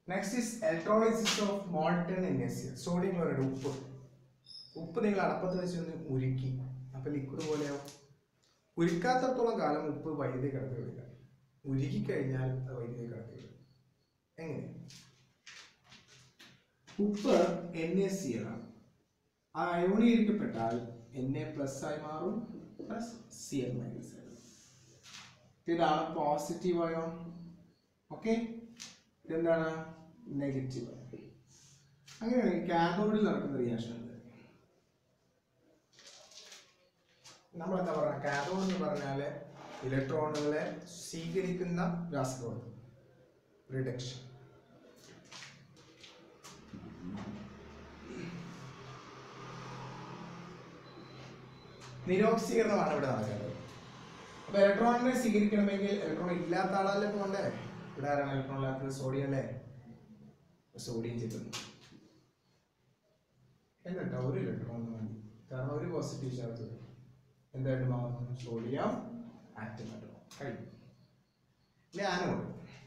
Next is electrolysis of molten NaCl. Sodium chloride, ഉപ്പ്. ഉപ്പ് നിങ്ങൾ അടപ്പത്ത് വെച്ച് ഉരുക്കി, അപ്പോൾ ലിക്വിഡ് പോലെയാവും. ഉരുക്കാത്തടത്തോളം കാലം ഉപ്പ് വൈദ്യുതി കടത്തുകയില്ല. ഉരുക്കി കഴിഞ്ഞാൽ അത് വൈദ്യുതി കടത്തുകയില്ല. എങ്ങനെ? ഉപ്പ് NaCl ആണ്. ആ അയോണീകരിക്കപ്പെട്ടാൽ Na പ്ലസ് ആയി മാറും, പ്ലസ് Cl മൈനസ് ആയി. ഇതാണ് പോസിറ്റീവ് അയോൺ. ഓക്കെ, ഇതെന്താണ്? Negative ion. അങ്ങനെയാണെങ്കിൽ കാഥോഡിൽ നടക്കുന്ന റിയാക്ഷൻ നമ്മളെന്താ പറയുക? കാഥോഡ് എന്ന് പറഞ്ഞാൽ ഇലക്ട്രോണുകളെ സ്വീകരിക്കുന്ന രാസപ്രവർത്തനം, റിഡക്ഷൻ. നിരോക്സീകരണമാണ് ഇവിടെ നടക്കേണ്ടത്. അപ്പൊ ഇലക്ട്രോണിനെ സ്വീകരിക്കണമെങ്കിൽ ഇലക്ട്രോൺ ഇല്ലാത്ത ആളല്ലേ പോകണ്ടേ? ഇവിടെ ആരാണ് ഇലക്ട്രോൺ ഇല്ലാത്തത്? സോഡിയം അല്ലേ? സോഡിയം ചെല്ലുന്നു. എന്നിട്ട് ഒരു ഇലക്ട്രോൺ മതി, കാരണം ഒരു പോസിറ്റീവ് ചാർജ് എന്തായിട്ട് മാറുന്നു? സോഡിയം ആറ്റം കഴിഞ്ഞു. ഇനി ആനോഡ്.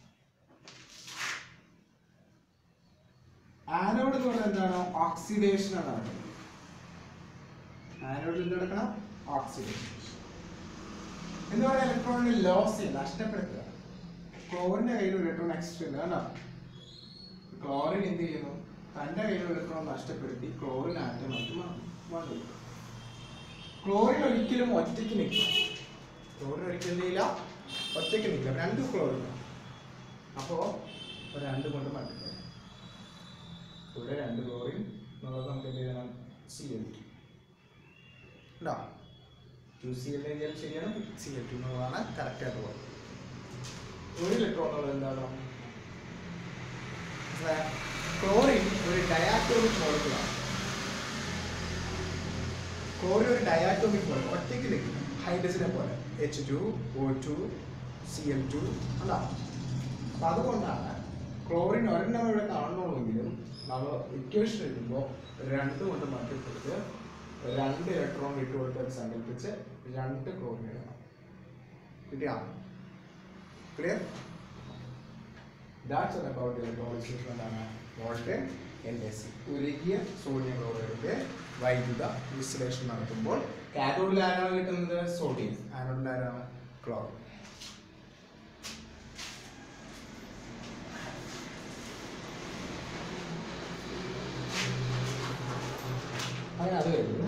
ആനോഡ് എന്ന് പറഞ്ഞാൽ എന്താണ്? ഓക്സിഡേഷൻ ആണ് നടക്കുന്നത്. ആനോഡിൽ എന്ത് നടക്കണം? ഓക്സിഡേഷൻ എന്ന് പറഞ്ഞാൽ ഇലക്ട്രോണിനെ ലോസ് ചെയ്യുക, നഷ്ടപ്പെടുത്തുക. ക്ലോറിന്റെ കയ്യിൽ ഒരു ഇലക്ട്രോൺ എക്സ്ട്രാ ഉണ്ട്, കണ്ടോ? ക്ലോറിൻ എന്ത് ചെയ്യുന്നു? തന്റെ കയ്യിൽ ഇലക്ട്രോൺ നഷ്ടപ്പെടുത്തി ക്ലോറിൻ ആറ്റമായിട്ട് മാറും. ക്ലോറിൻ ഒരിക്കലും ഒറ്റയ്ക്ക് നിൽക്കില്ല. ക്ലോറിൻ ഒരിക്കലും ചെയ്യില്ല, ഒറ്റയ്ക്ക് നിൽക്കില്ല. രണ്ട് ക്ലോറിൻ, അപ്പോൾ രണ്ട് കൊണ്ട് മാറ്റില്ല. ഇവിടെ രണ്ട് ക്ലോറിൻ എന്നുള്ളത് നമുക്ക് എന്ത് ചെയ്യണം? Cl2 ഉണ്ടോ? 2Cl എഴുതിയാലും ശരിയാണ്, Cl2 എന്നുള്ളതാണ് കറക്റ്റായിട്ട് പോകുന്നത്. ഒരു ഇലക്ട്രോണുകൾ എന്താണ്? ക്ലോറിൻ ഒരു ഡയാറ്റോമിക് മോളിക്യൂളാണ്. ക്ലോറിൻ ഒരു ഡയാറ്റോമിക് മോളിക്യൂൾ, ഒറ്റയ്ക്ക് നിൽക്കില്ല. ഹൈഡ്രജനെ പോലെ H2, O2, Cl2 ഉണ്ടാവും. അപ്പം അതുകൊണ്ടാണ് ക്ലോറിൻ ഒരെണ്ണം ഇവിടെ കാണണമെങ്കിലും നമ്മൾ ഇക്വേഷൻ എഴുതുമ്പോൾ രണ്ട് കൊണ്ട് മാറ്റിക്കൊടുത്ത് രണ്ട് ഇലക്ട്രോൺ വിട്ടുകൊടുത്ത് സങ്കല്പിച്ച് രണ്ട് ക്ലോറിൻ എഴുതണം. കിട്ടിയാ? Clear? That's all about the electrolysis of molten NaCl. ഉരുകിയ സോഡിയം ക്ലോറൈഡിന്റെ വൈദ്യുത വിശ്ലേഷണം നടത്തുമ്പോൾ കാഥോഡിൽ ആരാണ് കിട്ടുന്നത്? സോഡിയം. ആനോഡിൽ ആരാണ്? ക്ലോറിൻ. അങ്ങനെ അത് കഴിഞ്ഞു.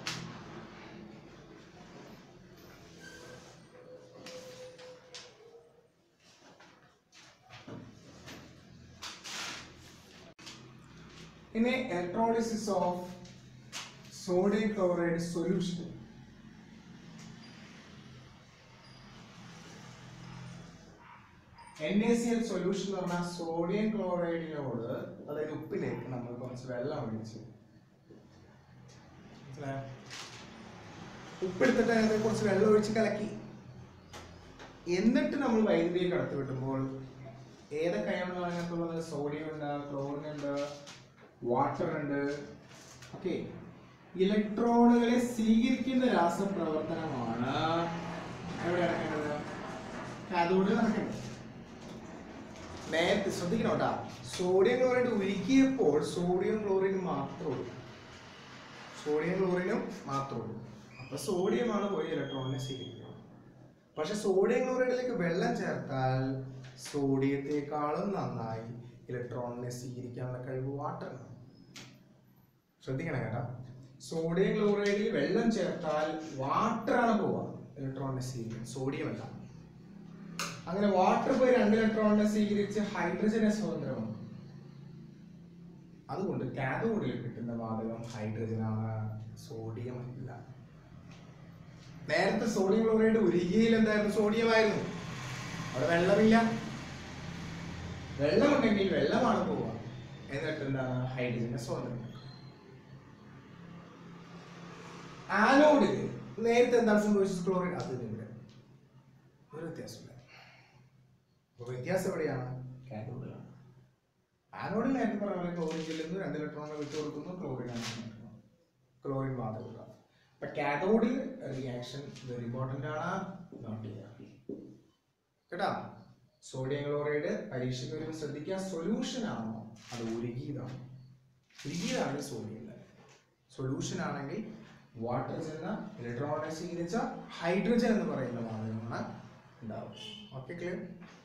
In a electrolysis of sodium chloride solution, NaCl solution എന്ന് പറഞ്ഞാൽ സോഡിയം ക്ലോറൈഡിനോട്, അതായത് ഉപ്പിലേക്ക് നമ്മൾ കുറച്ച് വെള്ളം ഒഴിച്ച്, ഉപ്പെടുത്തിട്ട് അതിനകത്ത് കുറച്ച് വെള്ളം ഒഴിച്ച് കലക്കി, എന്നിട്ട് നമ്മൾ വൈദ്യുതിയെ കടത്തി വിട്ടുമ്പോൾ ഏതൊക്കെ അയോണാണ് അതിനകത്തുള്ളത്? സോഡിയം ഉണ്ട്, ക്ലോറിൻ ഉണ്ട്, വാട്ടർ ഉണ്ട്. ഓക്കെ, ഇലക്ട്രോണുകളെ സ്വീകരിക്കുന്ന രാസപ്രവർത്തനമാണ് എവിടെ നടക്കേണ്ടത്? കാഥോഡിൽ നടക്കേണ്ടത്. നേരത്തെ ശ്രദ്ധിക്കണം കേട്ടാ, സോഡിയം ക്ലോറൈഡ് ഉരുക്കിയപ്പോൾ സോഡിയം ക്ലോറിനും മാത്രമേ ഉള്ളൂ. സോഡിയം ക്ലോറിനും മാത്രമേ ഉള്ളൂ. അപ്പൊ സോഡിയമാണ് പോയി ഇലക്ട്രോണിനെ സ്വീകരിക്കുന്നത്. പക്ഷെ സോഡിയം ക്ലോറൈഡിലേക്ക് വെള്ളം ചേർത്താൽ സോഡിയത്തെക്കാളും നന്നായി ഇലക്ട്രോണിനെ സ്വീകരിക്കാനുള്ള കഴിവ് വാട്ടറിനാണ്. ശ്രദ്ധിക്കണം കേട്ടോ, സോഡിയം ക്ലോറൈഡിൽ വെള്ളം ചേർത്താൽ വാട്ടറാണ് പോവുക ഇലക്ട്രോണിനെ സ്വീകരിക്കാൻ, സോഡിയം അല്ല. അങ്ങനെ വാട്ടർ പോയി രണ്ട് ഇലക്ട്രോണിനെ സ്വീകരിച്ച് ഹൈഡ്രജനെ സ്വതന്ത്രമാണ്. അതുകൊണ്ട് കാഥോഡിൽ കിട്ടുന്ന വാതകം ഹൈഡ്രജനാണ്, സോഡിയം അല്ല. നേരത്തെ സോഡിയം ക്ലോറൈഡ് ഉരുകിയിൽ എന്തായിരുന്നു? സോഡിയമായിരുന്നു. അവിടെ വെള്ളമില്ല. വെള്ളമുണ്ടെങ്കിൽ വെള്ളമാണ് പോവുക, എന്നിട്ട് എന്താണ്? ഹൈഡ്രജനെ സ്വതന്ത്രം. ആനോഡിൽ നേരത്തെ എന്താണ് സംഭവിച്ചത്? ക്ലോറിൻ. അത് ഇവിടെ ഒരു വ്യത്യാസമില്ല. വ്യത്യാസം എവിടെയാണ്? കാഥോഡിലാണ്. ആനോഡിൽ നേരത്തെ പറഞ്ഞ പോലെ ക്ലോറിൻ ചെല്ലുന്നു, രണ്ട് ഇലക്ട്രോണുകൾ വിട്ടു കൊടുക്കുന്നു, ക്ലോറിൻ വാതകം. അപ്പൊ കാഥോഡിൽ റിയാക്ഷൻ വെരി ഇമ്പോർട്ടന്റ് ആണ്, നോട്ട് ചെയ്യുക കേട്ടാ. സോഡിയം ക്ലോറൈഡ് പരീക്ഷയ്ക്ക് വരുമ്പോൾ ശ്രദ്ധിക്കുക, സൊല്യൂഷൻ ആണോ അത് ഉരുകിയതാണോ? ഉരുകിയതാണെങ്കിൽ സോഡിയം ലെവൽ, സൊല്യൂഷൻ ആണെങ്കിൽ വാട്ടർ ചെന്ന ഇലക്ട്രോണൈസ് സ്വീകരിച്ച ഹൈഡ്രജൻ എന്ന് പറയുന്ന വാതകമാണ് ഉണ്ടാവും. Okay, clear?